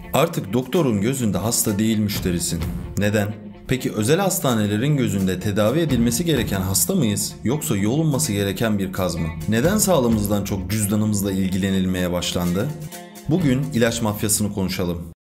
Artık doktorun gözünde hasta değil müşterisin. Neden? Peki özel hastanelerin gözünde tedavi edilmesi gereken hasta mıyız yoksa yolunması gereken bir kaz mı? Neden sağlığımızdan çok cüzdanımızla ilgilenilmeye başlandı? Bugün ilaç mafyasını konuşalım.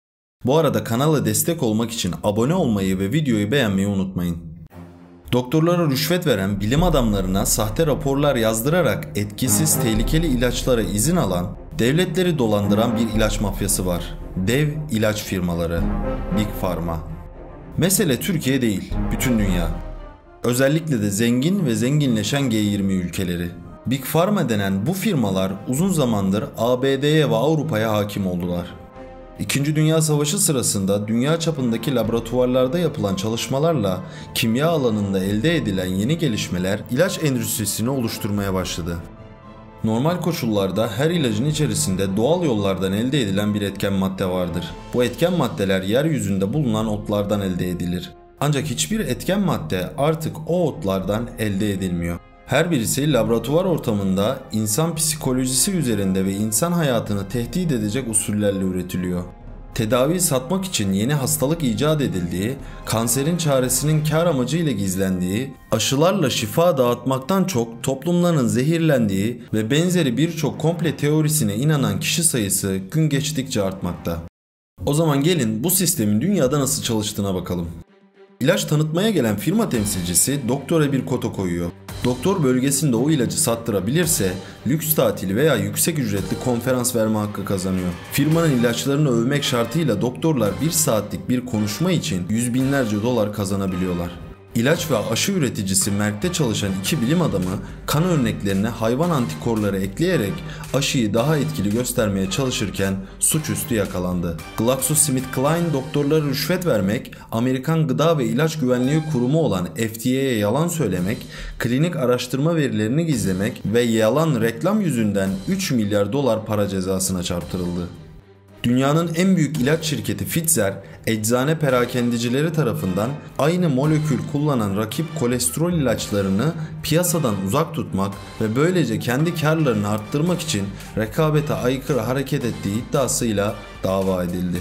Bu arada kanala destek olmak için abone olmayı ve videoyu beğenmeyi unutmayın. Doktorlara rüşvet veren bilim adamlarına sahte raporlar yazdırarak etkisiz tehlikeli ilaçlara izin alan, devletleri dolandıran bir ilaç mafyası var. Dev ilaç firmaları, Big Pharma. Mesele Türkiye değil, bütün dünya. Özellikle de zengin ve zenginleşen G20 ülkeleri. Big Pharma denen bu firmalar uzun zamandır ABD'ye ve Avrupa'ya hakim oldular. İkinci Dünya Savaşı sırasında dünya çapındaki laboratuvarlarda yapılan çalışmalarla kimya alanında elde edilen yeni gelişmeler ilaç endüstrisini oluşturmaya başladı. Normal koşullarda her ilacın içerisinde doğal yollardan elde edilen bir etken madde vardır. Bu etken maddeler yeryüzünde bulunan otlardan elde edilir. Ancak hiçbir etken madde artık o otlardan elde edilmiyor. Her birisi laboratuvar ortamında insan psikolojisi üzerinde ve insan hayatını tehdit edecek usullerle üretiliyor. Tedavi satmak için yeni hastalık icat edildiği, kanserin çaresinin kar amacıyla gizlendiği, aşılarla şifa dağıtmaktan çok toplumların zehirlendiği ve benzeri birçok komple teorisine inanan kişi sayısı gün geçtikçe artmakta. O zaman gelin bu sistemin dünyada nasıl çalıştığına bakalım. İlaç tanıtmaya gelen firma temsilcisi doktora bir kota koyuyor. Doktor bölgesinde o ilacı sattırabilirse lüks tatili veya yüksek ücretli konferans verme hakkı kazanıyor. Firmanın ilaçlarını övmek şartıyla doktorlar 1 saatlik bir konuşma için yüz binlerce dolar kazanabiliyorlar. İlaç ve aşı üreticisi Merck'te çalışan 2 bilim adamı kan örneklerine hayvan antikorları ekleyerek aşıyı daha etkili göstermeye çalışırken suçüstü yakalandı. GlaxoSmithKline doktorlara rüşvet vermek, Amerikan Gıda ve İlaç Güvenliği Kurumu olan FDA'ye yalan söylemek, klinik araştırma verilerini gizlemek ve yalan reklam yüzünden 3 milyar dolar para cezasına çarptırıldı. Dünyanın en büyük ilaç şirketi Pfizer, eczane perakendicileri tarafından aynı molekül kullanan rakip kolesterol ilaçlarını piyasadan uzak tutmak ve böylece kendi karlarını arttırmak için rekabete aykırı hareket ettiği iddiasıyla dava edildi.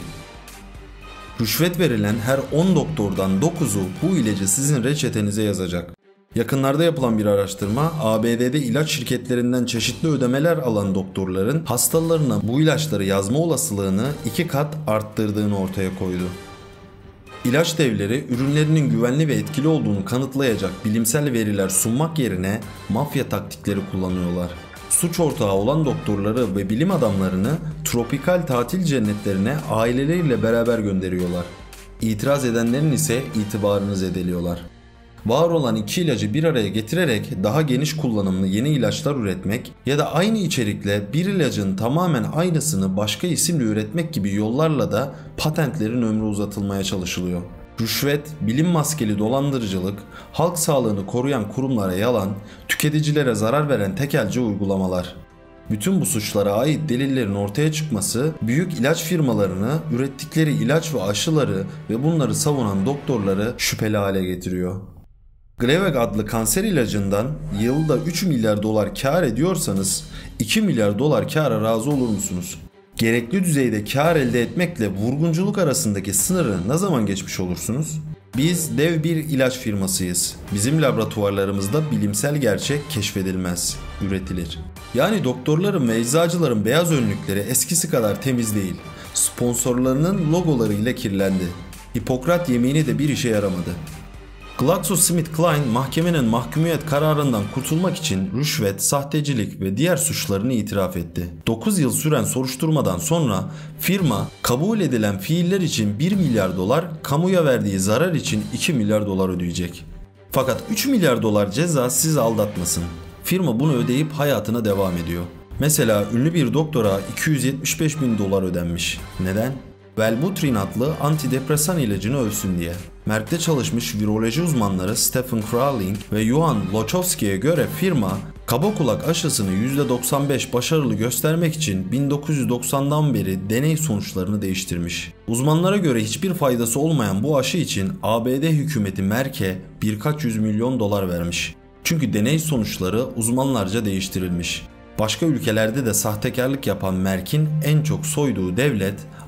Rüşvet verilen her 10 doktordan 9'u bu ilacı sizin reçetenize yazacak. Yakınlarda yapılan bir araştırma, ABD'de ilaç şirketlerinden çeşitli ödemeler alan doktorların hastalarına bu ilaçları yazma olasılığını 2 kat arttırdığını ortaya koydu. İlaç devleri ürünlerinin güvenli ve etkili olduğunu kanıtlayacak bilimsel veriler sunmak yerine mafya taktikleri kullanıyorlar. Suç ortağı olan doktorları ve bilim adamlarını tropikal tatil cennetlerine aileleriyle beraber gönderiyorlar. İtiraz edenlerin ise itibarını zedeliyorlar. Var olan 2 ilacı bir araya getirerek daha geniş kullanımlı yeni ilaçlar üretmek ya da aynı içerikle bir ilacın tamamen aynısını başka isimle üretmek gibi yollarla da patentlerin ömrü uzatılmaya çalışılıyor. Rüşvet, bilim maskeli dolandırıcılık, halk sağlığını koruyan kurumlara yalan, tüketicilere zarar veren tekelci uygulamalar. Bütün bu suçlara ait delillerin ortaya çıkması büyük ilaç firmalarını ürettikleri ilaç ve aşıları ve bunları savunan doktorları şüpheli hale getiriyor. Gleevec adlı kanser ilacından yılda 3 milyar dolar kar ediyorsanız 2 milyar dolar kâra razı olur musunuz? Gerekli düzeyde kar elde etmekle vurgunculuk arasındaki sınırı ne zaman geçmiş olursunuz? Biz dev bir ilaç firmasıyız. Bizim laboratuvarlarımızda bilimsel gerçek keşfedilmez, üretilir. Yani doktorların ve eczacıların beyaz önlükleri eskisi kadar temiz değil. Sponsorlarının logolarıyla kirlendi. Hipokrat yemini de bir işe yaramadı. GlaxoSmithKline mahkemenin mahkumiyet kararından kurtulmak için rüşvet, sahtecilik ve diğer suçlarını itiraf etti. 9 yıl süren soruşturmadan sonra firma kabul edilen fiiller için 1 milyar dolar, kamuya verdiği zarar için 2 milyar dolar ödeyecek. Fakat 3 milyar dolar ceza sizi aldatmasın. Firma bunu ödeyip hayatına devam ediyor. Mesela ünlü bir doktora 275 bin dolar ödenmiş. Neden? Wellbutrin adlı antidepresan ilacını ölsün diye. Merck'te çalışmış viroloji uzmanları Stephen Crowling ve Johan Lochowski'ye göre firma kaba kulak aşısını %95 başarılı göstermek için 1990'dan beri deney sonuçlarını değiştirmiş. Uzmanlara göre hiçbir faydası olmayan bu aşı için ABD hükümeti Merck'e birkaç yüz milyon dolar vermiş. Çünkü deney sonuçları uzmanlarca değiştirilmiş. Başka ülkelerde de sahtekarlık yapan Merck'in en çok soyduğu devlet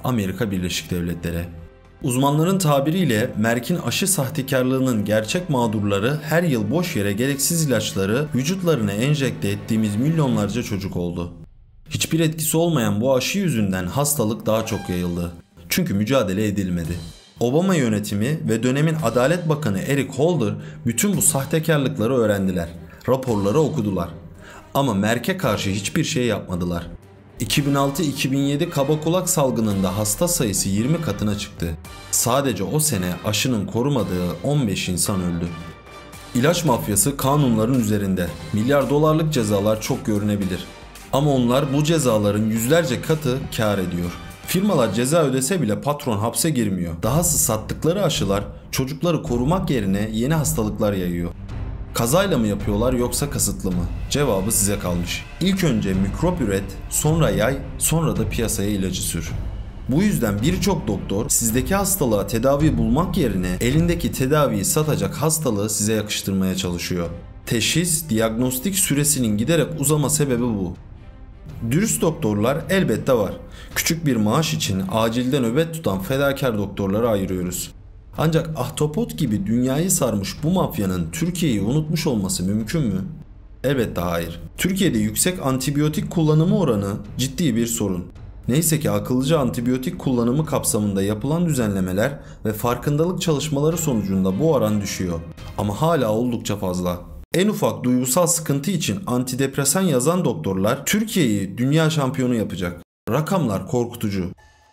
Amerika Birleşik Devletleri. Uzmanların tabiriyle Merck'in aşı sahtekarlığının gerçek mağdurları her yıl boş yere gereksiz ilaçları vücutlarına enjekte ettiğimiz milyonlarca çocuk oldu. Hiçbir etkisi olmayan bu aşı yüzünden hastalık daha çok yayıldı. Çünkü mücadele edilmedi. Obama yönetimi ve dönemin Adalet Bakanı Eric Holder bütün bu sahtekarlıkları öğrendiler. Raporları okudular. Ama Merck'e karşı hiçbir şey yapmadılar. 2006-2007 kaba kulak salgınında hasta sayısı 20 katına çıktı. Sadece o sene aşının korumadığı 15 insan öldü. İlaç mafyası kanunların üzerinde. Milyar dolarlık cezalar çok görünebilir. Ama onlar bu cezaların yüzlerce katı kar ediyor. Firmalar ceza ödese bile patron hapse girmiyor. Dahası sattıkları aşılar çocukları korumak yerine yeni hastalıklar yayıyor. Kazayla mı yapıyorlar yoksa kasıtlı mı? Cevabı size kalmış. İlk önce mikrop üret, sonra yay, sonra da piyasaya ilacı sür. Bu yüzden birçok doktor sizdeki hastalığa tedavi bulmak yerine elindeki tedaviyi satacak hastalığı size yakıştırmaya çalışıyor. Teşhis, diagnostik süresinin giderek uzama sebebi bu. Dürüst doktorlar elbette var. Küçük bir maaş için acilde nöbet tutan fedakar doktorları ayırıyoruz. Ancak ahtapot gibi dünyayı sarmış bu mafyanın Türkiye'yi unutmuş olması mümkün mü? Elbette hayır. Türkiye'de yüksek antibiyotik kullanımı oranı ciddi bir sorun. Neyse ki akıllıca antibiyotik kullanımı kapsamında yapılan düzenlemeler ve farkındalık çalışmaları sonucunda bu oran düşüyor. Ama hala oldukça fazla. En ufak duygusal sıkıntı için antidepresan yazan doktorlar Türkiye'yi dünya şampiyonu yapacak. Rakamlar korkutucu.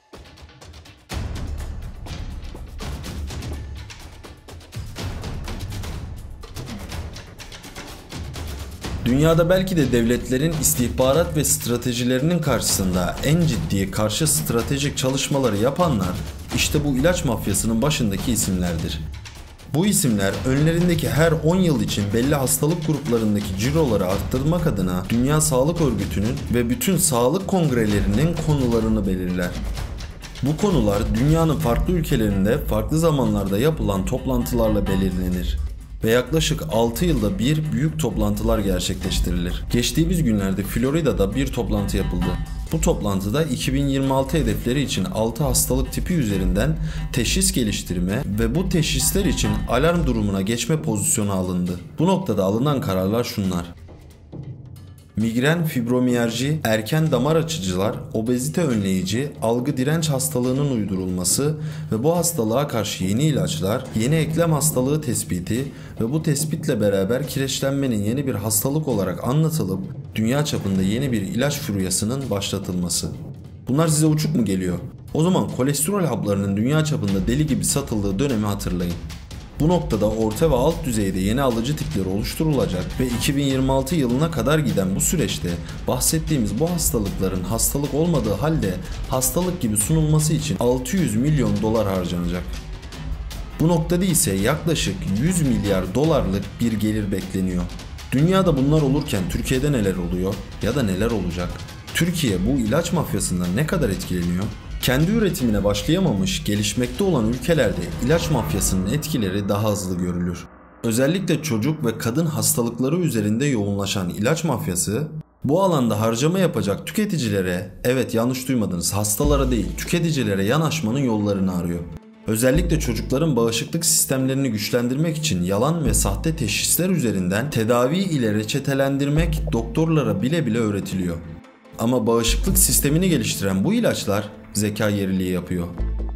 Dünyada belki de devletlerin istihbarat ve stratejilerinin karşısında en ciddi karşı stratejik çalışmaları yapanlar işte bu ilaç mafyasının başındaki isimlerdir. Bu isimler önlerindeki her 10 yıl için belli hastalık gruplarındaki ciroları arttırmak adına Dünya Sağlık Örgütü'nün ve bütün sağlık kongrelerinin konularını belirler. Bu konular dünyanın farklı ülkelerinde farklı zamanlarda yapılan toplantılarla belirlenir ve yaklaşık 6 yılda bir büyük toplantılar gerçekleştirilir. Geçtiğimiz günlerde Florida'da bir toplantı yapıldı. Bu toplantıda 2026 hedefleri için 6 hastalık tipi üzerinden teşhis geliştirme ve bu teşhisler için alarm durumuna geçme pozisyonu alındı. Bu noktada alınan kararlar şunlar: migren, fibromiyalji, erken damar açıcılar, obezite önleyici, algı direnç hastalığının uydurulması ve bu hastalığa karşı yeni ilaçlar, yeni eklem hastalığı tespiti ve bu tespitle beraber kireçlenmenin yeni bir hastalık olarak anlatılıp dünya çapında yeni bir ilaç furyasının başlatılması. Bunlar size uçuk mu geliyor? O zaman kolesterol haplarının dünya çapında deli gibi satıldığı dönemi hatırlayın. Bu noktada orta ve alt düzeyde yeni alıcı tipleri oluşturulacak ve 2026 yılına kadar giden bu süreçte bahsettiğimiz bu hastalıkların hastalık olmadığı halde hastalık gibi sunulması için 600 milyon dolar harcanacak. Bu noktada ise yaklaşık 100 milyar dolarlık bir gelir bekleniyor. Dünyada bunlar olurken Türkiye'de neler oluyor ya da neler olacak? Türkiye bu ilaç mafyasından ne kadar etkileniyor? Kendi üretimine başlayamamış, gelişmekte olan ülkelerde ilaç mafyasının etkileri daha hızlı görülür. Özellikle çocuk ve kadın hastalıkları üzerinde yoğunlaşan ilaç mafyası, bu alanda harcama yapacak tüketicilere, evet yanlış duymadınız, hastalara değil tüketicilere yanaşmanın yollarını arıyor. Özellikle çocukların bağışıklık sistemlerini güçlendirmek için yalan ve sahte teşhisler üzerinden tedavi ile reçetelendirmek doktorlara bile bile öğretiliyor. Ama bağışıklık sistemini geliştiren bu ilaçlar zeka geriliği yapıyor.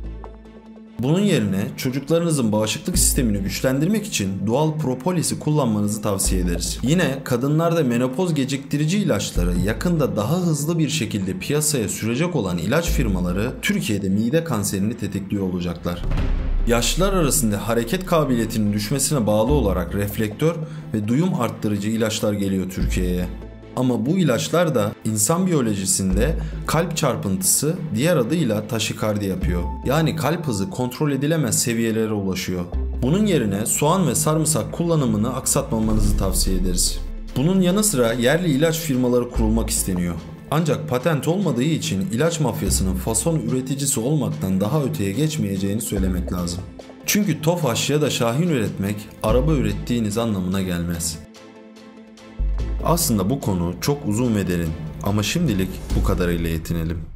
Bunun yerine çocuklarınızın bağışıklık sistemini güçlendirmek için doğal propolisi kullanmanızı tavsiye ederiz. Yine kadınlarda menopoz geciktirici ilaçları yakında daha hızlı bir şekilde piyasaya sürecek olan ilaç firmaları Türkiye'de mide kanserini tetikliyor olacaklar. Yaşlılar arasında hareket kabiliyetinin düşmesine bağlı olarak reflektör ve duyum arttırıcı ilaçlar geliyor Türkiye'ye. Ama bu ilaçlar da insan biyolojisinde kalp çarpıntısı, diğer adıyla taşikardi yapıyor. Yani kalp hızı kontrol edilemez seviyelere ulaşıyor. Bunun yerine soğan ve sarımsak kullanımını aksatmamanızı tavsiye ederiz. Bunun yanı sıra yerli ilaç firmaları kurulmak isteniyor. Ancak patent olmadığı için ilaç mafyasının fason üreticisi olmaktan daha öteye geçmeyeceğini söylemek lazım. Çünkü Tofaş ya da Şahin üretmek araba ürettiğiniz anlamına gelmez. Aslında bu konu çok uzun ve derin ama şimdilik bu kadarıyla yetinelim.